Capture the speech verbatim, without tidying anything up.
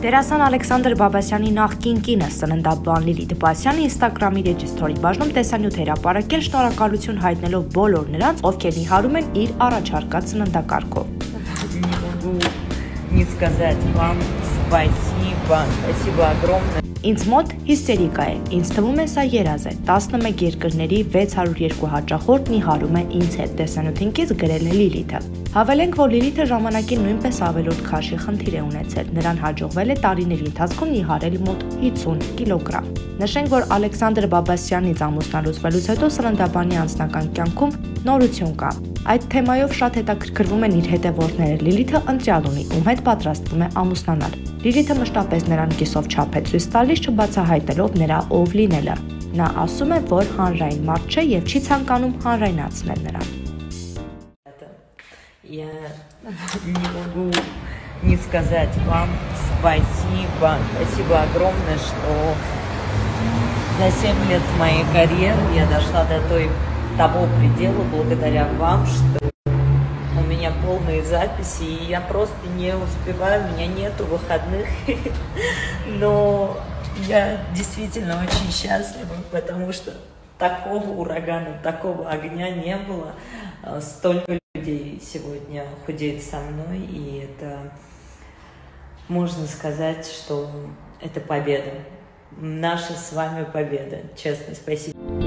Դերասան Ալեքսանդր Բաբասյանի նախկին կինը սննդաբան Լիլիթ Բասյանը Ինստագրամի ռեջիստրի բաժնում տեսանյութ հրապարակել շնորհակալություն հայտնելով բոլոր նրանց, ովքեր նիհարում են իր առաջարկած սննդակարգով։ Не сказать вам спасибо, спасибо огромное. Ինձ մոտ հիստերիկա է, ինձ թվում է սա երազ է, տասնմեկ երկրների վեց հարյուր երկու հաճախորդ նիհարում է ինձ հետ, տեսանյութինքից գրել է Լիլիթը։ Հավելենք, որ Լիլիթը ժամանակին նույնպես ավելորդ քաշի խնդիր է ունեցել, նրան հաջողվել է տարիների ընթացքում նիհարել մոտ հիսուն կիլոգրամ։ Նշենք, որ Ալեքսանդր Բաբասյանից ամուսնալուծվելուց հետո սննդաբանի անձնական կյանքում նորություն կա։ Այդ թեմայով շատ հետաքրքրվում են իր հետևորդները, Լիլիթը ընտրյալ ունի, ում հետ պատրաստվում է ամուսնանալ։ Լիլիթը մշտապես նրան կիսով չափ է ցույց տալիս, չբացահայտելով нրա ով լինելը։ Նա ասում է, որ հանրային մարդ չէ եւ չի ցանկանում հանրայնացնել նրան։ Я не могу не сказать вам спасибо, спасибо огромное, что за семь лет моей карьеры я дошла до той, того предела благодаря вам, что у меня полные записи, и я просто не успеваю, у меня нету выходных, но я действительно очень счастлива, потому что такого урагана, такого огня не было, столько людей сегодня худеет со мной, и это, можно сказать, что это победа, наша с вами победа, честно, спасибо.